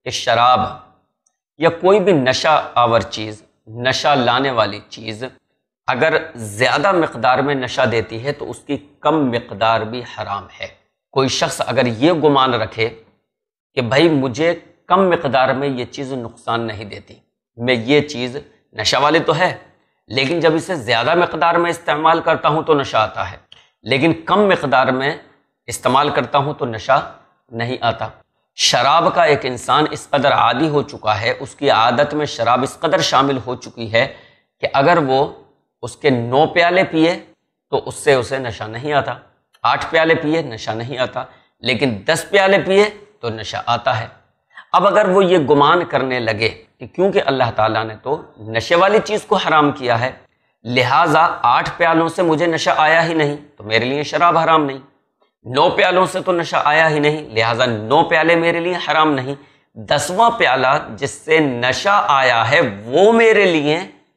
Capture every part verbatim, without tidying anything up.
کہ شراب یا کوئی بھی نشہ آور چیز، نشہ لانے والی چیز اگر زیادہ مقدار میں نشہ دیتی ہے تو اس کی کم مقدار بھی حرام ہے۔ کوئی شخص اگر یہ گمان رکھے کہ بھائی مجھے کم مقدار میں یہ چیز نقصان نہیں دیتی، میں یہ چیز نشہ والی تو ہے لیکن جب اسے زیادہ مقدار میں استعمال کرتا ہوں تو نشہ آتا ہے، لیکن کم مقدار میں استعمال کرتا ہوں تو نشہ نہیں آتا۔ شراب کا ایک انسان اس قدر عادی ہو چکا ہے، اس کی عادت میں شراب اس قدر شامل ہو چکی ہے کہ اگر وہ اس کے نو پیالے پیے تو اس سے اسے نشہ نہیں آتا، آٹھ پیالے پیے نشہ نہیں آتا، لیکن دس پیالے پیے تو نشہ آتا ہے۔ اب اگر وہ یہ گمان کرنے لگے کہ کیونکہ اللہ تعالیٰ نے تو نشے والی چیز کو حرام کیا ہے لہٰذا آٹھ پیالوں سے مجھے نشہ آیا ہی نہیں تو میرے لیے شراب حرام نہیں، نو پیالوں سے تو نشہ آیا ہی نہیں لہٰذا نو پیالے میرے لیے حرام نہیں، دسواں پیالہ جس سے نشہ آیا ہے وہ میرے لیے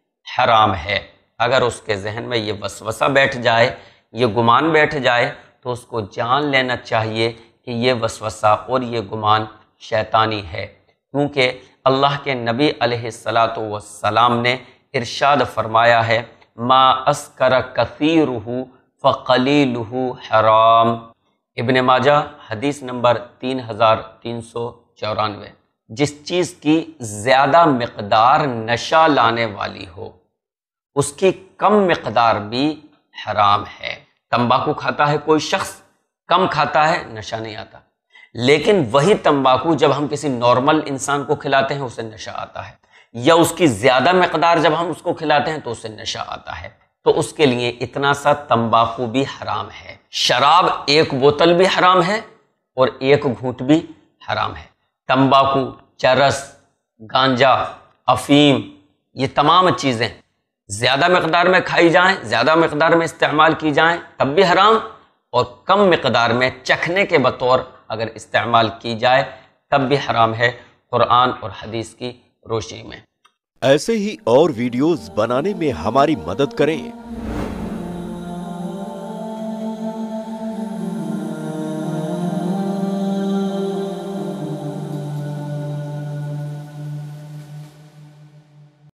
حرام ہے۔ اگر اس کے ذہن میں یہ وسوسہ بیٹھ جائے، یہ گمان بیٹھ جائے تو اس کو جان لینا چاہیے کہ یہ وسوسہ اور یہ گمان شیطانی ہے، کیونکہ اللہ کے نبی علیہ الصلاۃ والسلام نے ارشاد فرمایا ہے ما اسکر کثیرہ فقلیلہ حرام۔ ابن ماجہ حدیث نمبر تین ہزار تین سو چورانوے۔ جس چیز کی زیادہ مقدار نشہ لانے والی ہو اس کی کم مقدار بھی حرام ہے۔ تمباکو کھاتا ہے کوئی شخص، کم کھاتا ہے نشہ نہیں آتا، لیکن وہی تمباکو جب ہم کسی نارمل انسان کو کھلاتے ہیں اسے نشہ آتا ہے، یا اس کی زیادہ مقدار جب ہم اس کو کھلاتے ہیں تو اسے نشہ آتا ہے، تو اس کے لیے اتنا سا تمباکو بھی حرام ہے۔ شراب ایک بوتل بھی حرام ہے اور ایک گھونٹ بھی حرام ہے۔ تمباکو، چرس، گانجا، افیم، یہ تمام چیزیں زیادہ مقدار میں کھائی جائیں، زیادہ مقدار میں استعمال کی جائیں تب بھی حرام، اور کم مقدار میں چکھنے کے بطور اگر استعمال کی جائے تب بھی حرام ہے قرآن اور حدیث کی روشنی میں۔ ایسے ہی اور ویڈیوز بنانے میں ہماری مدد کریں۔